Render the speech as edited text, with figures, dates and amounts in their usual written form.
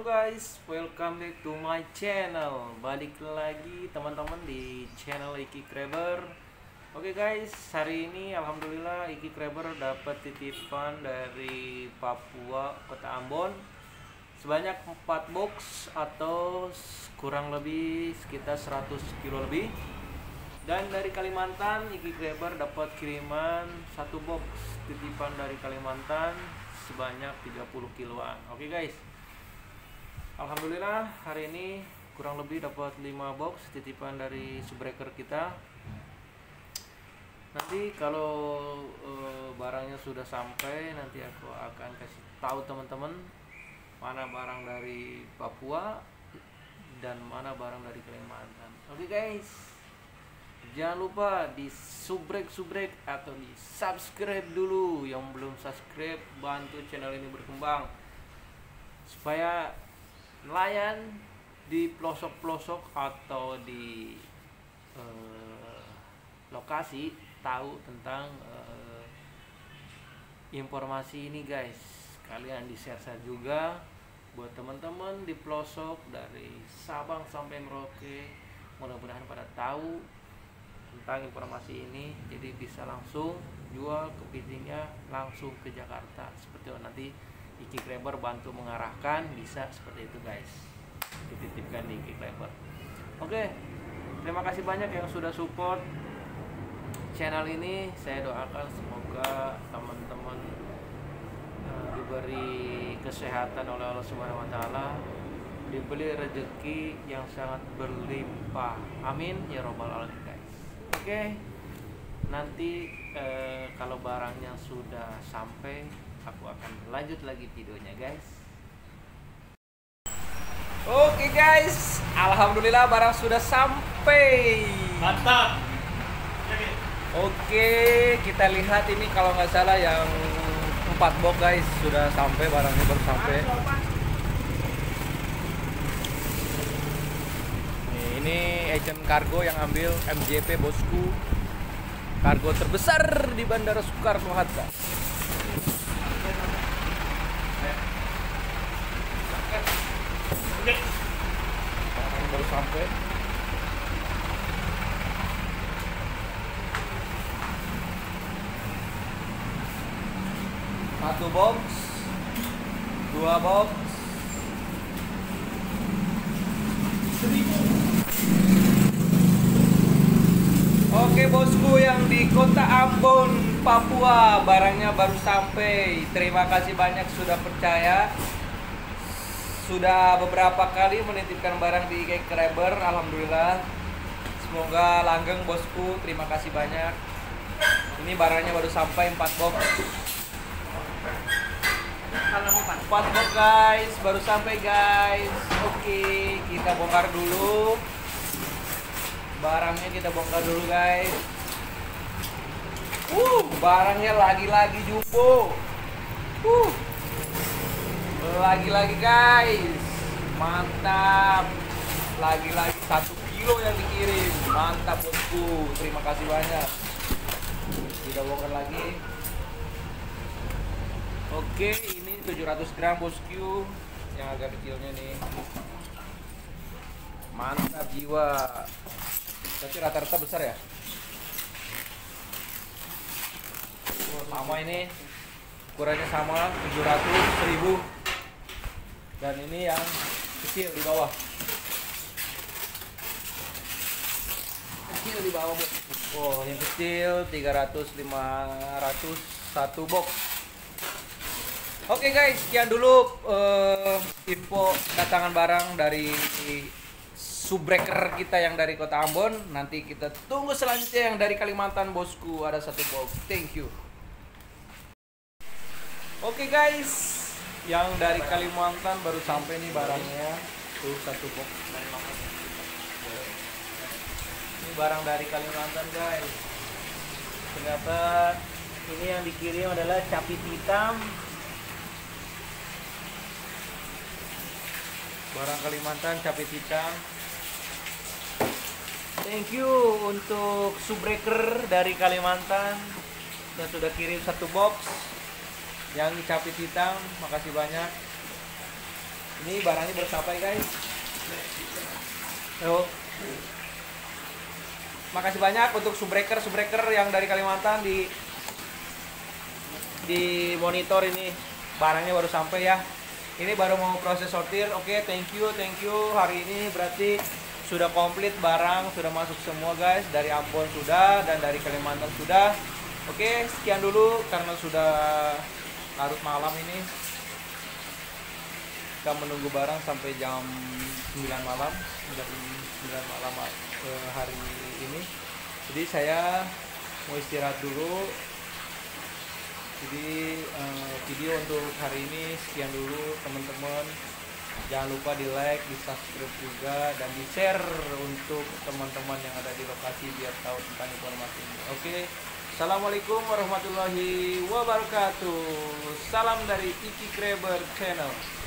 guys, welcome back to my channel. Balik lagi teman-teman di channel Iki Kreber. Oke guys, hari ini alhamdulillah Iki Kreber dapat titipan dari Papua, Kota Ambon, sebanyak 4 box atau kurang lebih sekitar 100 kilo lebih. Dan dari Kalimantan Iki Kreber dapat kiriman 1 box titipan dari Kalimantan sebanyak 30 kiloan. Oke guys, alhamdulillah hari ini kurang lebih dapat 5 box titipan dari subbreaker kita. Nanti kalau barangnya sudah sampai, nanti aku akan kasih tahu teman-teman mana barang dari Papua dan mana barang dari Kalimantan. Oke guys, jangan lupa di subrek atau di subscribe dulu. Yang belum subscribe, bantu channel ini berkembang supaya nelayan di pelosok-pelosok atau di lokasi tahu tentang informasi ini guys. Kalian di-share juga buat teman-teman di pelosok dari Sabang sampai Merauke. Mudah-mudahan pada tahu tentang informasi ini, jadi bisa langsung jual kepitingnya langsung ke Jakarta. Seperti itu nanti Iki Kreber bantu mengarahkan, bisa seperti itu guys, dititipkan di Iki Kreber. Oke, terima kasih banyak yang sudah support channel ini. Saya doakan semoga teman-teman diberi kesehatan oleh Allah Subhanahu wa taala, diberi rezeki yang sangat berlimpah, amin ya robbal alamin guys. Oke, nanti kalau barangnya sudah sampai, aku akan lanjut lagi videonya guys. Oke guys, alhamdulillah barang sudah sampai. Mantap. Oke, kita lihat ini kalau nggak salah yang 4 box guys sudah sampai, barangnya baru sampai. Ini agent kargo yang ambil, MJP bosku, kargo terbesar di Bandara Soekarno-Hatta. Barang baru sampai. Satu box, 2 box, 1000. Oke bosku yang di Kota Ambon, Papua, barangnya baru sampai. Terima kasih banyak sudah percaya. Sudah beberapa kali menitipkan barang di Iki Kreber, alhamdulillah. Semoga langgeng bosku, terima kasih banyak. Ini barangnya baru sampai 4 box. 4 box guys, baru sampai guys. Oke, kita bongkar dulu. Barangnya kita bongkar dulu guys. Barangnya lagi-lagi jumbo. Lagi-lagi guys. Mantap. Lagi-lagi 1 kilo yang dikirim. Mantap bosku. Terima kasih banyak. Kita bongkar lagi. Oke, ini 700 gram bosku. Yang agak kecilnya nih. Mantap jiwa. Tapi rata-rata besar ya. Sama ini ukurannya sama, 700, 1000. Dan ini yang kecil di bawah. Kecil di bawah. Oh, yang kecil 300, 500, 1 box. Oke guys, sekian dulu info datangan barang dari subbreaker kita yang dari Kota Ambon. Nanti kita tunggu selanjutnya yang dari Kalimantan bosku, ada 1 box. Thank you. Oke guys, yang dari Kalimantan baru sampai nih barangnya. Tuh 1 box. Ini barang dari Kalimantan guys. Ternyata ini yang dikirim adalah capit hitam. Barang Kalimantan capit hitam. Thank you untuk subbreaker dari Kalimantan yang sudah kirim 1 box yang capit hitam. Makasih banyak. Ini barangnya baru sampai guys. Tuh. Makasih banyak untuk subbreaker yang dari Kalimantan di monitor ini. Barangnya baru sampai ya. Ini baru mau proses sortir. Oke, thank you. Hari ini berarti sudah komplit barang, sudah masuk semua guys. Dari Ambon sudah dan dari Kalimantan sudah. Oke, sekian dulu karena sudah larut malam ini. Kita menunggu barang sampai jam 9 malam, jam 9 malam hari ini. Jadi saya mau istirahat dulu. Jadi video untuk hari ini sekian dulu teman-teman. Jangan lupa di like, di subscribe juga, dan di share untuk teman-teman yang ada di lokasi biar tahu tentang informasi ini. Oke, assalamualaikum warahmatullahi wabarakatuh. Salam dari Iki Kreber Channel.